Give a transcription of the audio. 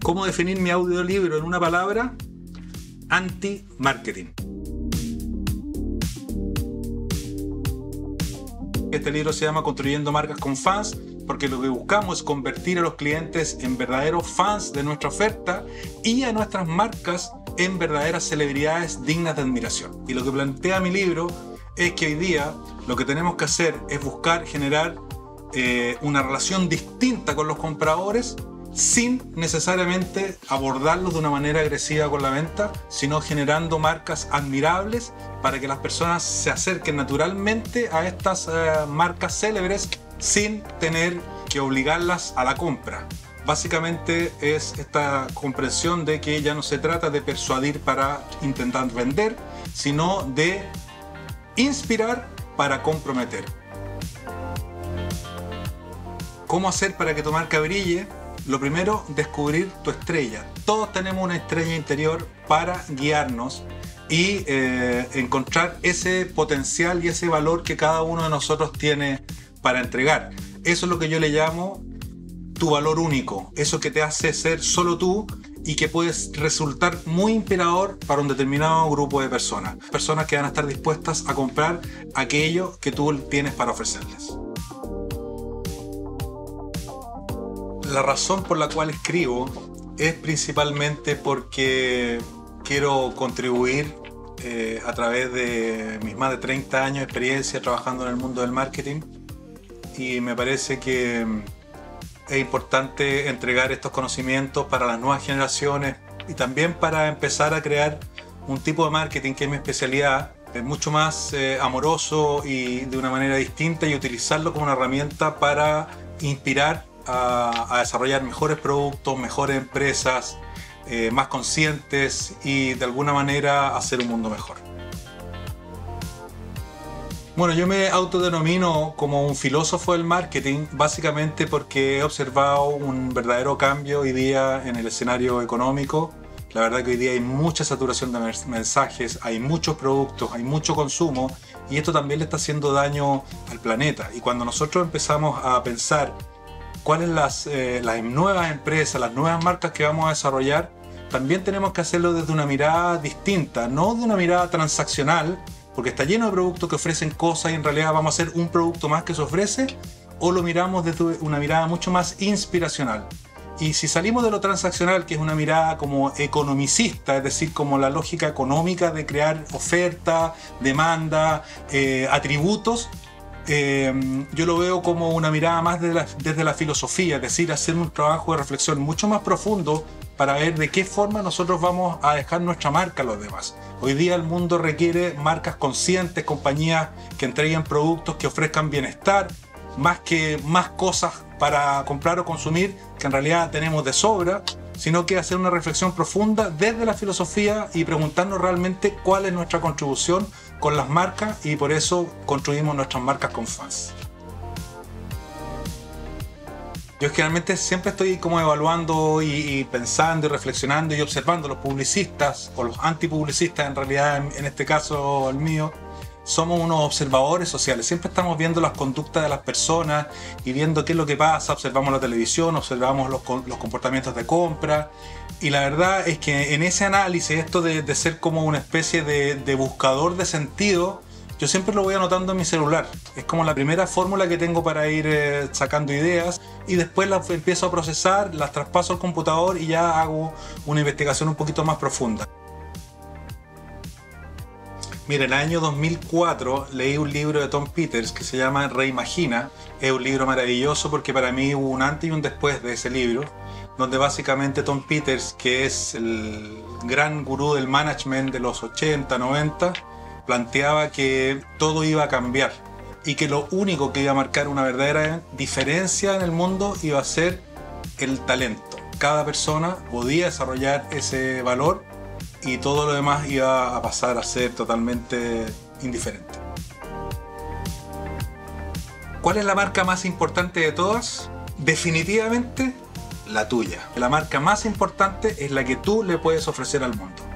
¿Cómo definir mi audiolibro en una palabra? Anti-marketing. Este libro se llama Construyendo Marcas con Fans, porque lo que buscamos es convertir a los clientes en verdaderos fans de nuestra oferta y a nuestras marcas en verdaderas celebridades dignas de admiración. Y lo que plantea mi libro es que hoy día lo que tenemos que hacer es buscar generar una relación distinta con los compradores sin necesariamente abordarlos de una manera agresiva con la venta, sino generando marcas admirables para que las personas se acerquen naturalmente a estas marcas célebres sin tener que obligarlas a la compra. Básicamente es esta comprensión de que ya no se trata de persuadir para intentar vender, sino de inspirar para comprometer. ¿Cómo hacer para que tu marca brille? Lo primero, descubrir tu estrella. Todos tenemos una estrella interior para guiarnos y encontrar ese potencial y ese valor que cada uno de nosotros tiene para entregar. Eso es lo que yo le llamo tu valor único. Eso que te hace ser solo tú y que puedes resultar muy inspirador para un determinado grupo de personas. Personas que van a estar dispuestas a comprar aquello que tú tienes para ofrecerles. La razón por la cual escribo es principalmente porque quiero contribuir a través de mis más de 30 años de experiencia trabajando en el mundo del marketing, y me parece que es importante entregar estos conocimientos para las nuevas generaciones y también para empezar a crear un tipo de marketing que es mi especialidad, es mucho más amoroso y de una manera distinta, y utilizarlo como una herramienta para inspirar a desarrollar mejores productos, mejores empresas, más conscientes y de alguna manera hacer un mundo mejor. Bueno, yo me autodenomino como un filósofo del marketing, básicamente porque he observado un verdadero cambio hoy día en el escenario económico. La verdad que hoy día hay mucha saturación de mensajes, hay muchos productos, hay mucho consumo, y esto también le está haciendo daño al planeta. Y cuando nosotros empezamos a pensar cuáles las nuevas empresas, las nuevas marcas que vamos a desarrollar, también tenemos que hacerlo desde una mirada distinta, no de una mirada transaccional, porque está lleno de productos que ofrecen cosas y en realidad vamos a hacer un producto más que se ofrece, o lo miramos desde una mirada mucho más inspiracional. Y si salimos de lo transaccional, que es una mirada como economicista, es decir, como la lógica económica de crear oferta, demanda, atributos, yo lo veo como una mirada más desde la filosofía, es decir, hacer un trabajo de reflexión mucho más profundo para ver de qué forma nosotros vamos a dejar nuestra marca a los demás. Hoy día el mundo requiere marcas conscientes, compañías que entreguen productos que ofrezcan bienestar, más cosas para comprar o consumir que en realidad tenemos de sobra, sino que hacer una reflexión profunda desde la filosofía y preguntarnos realmente cuál es nuestra contribución con las marcas, y por eso construimos nuestras marcas con fans. Yo generalmente siempre estoy como evaluando y pensando y reflexionando y observando. Los publicistas o los antipublicistas, en realidad en este caso el mío, somos unos observadores sociales. Siempre estamos viendo las conductas de las personas y viendo qué es lo que pasa. Observamos la televisión, observamos los comportamientos de compra, y la verdad es que en ese análisis, esto de ser como una especie de buscador de sentido, yo siempre lo voy anotando en mi celular. Es como la primera fórmula que tengo para ir sacando ideas, y después las empiezo a procesar, las traspaso al computador y ya hago una investigación un poquito más profunda. Mira, en el año 2004 leí un libro de Tom Peters que se llama Reimagina. Es un libro maravilloso porque para mí hubo un antes y un después de ese libro, donde básicamente Tom Peters, que es el gran gurú del management de los 80, 90, planteaba que todo iba a cambiar y que lo único que iba a marcar una verdadera diferencia en el mundo iba a ser el talento. Cada persona podía desarrollar ese valor y todo lo demás iba a pasar a ser totalmente indiferente. ¿Cuál es la marca más importante de todas? Definitivamente la tuya. La marca más importante es la que tú le puedes ofrecer al mundo.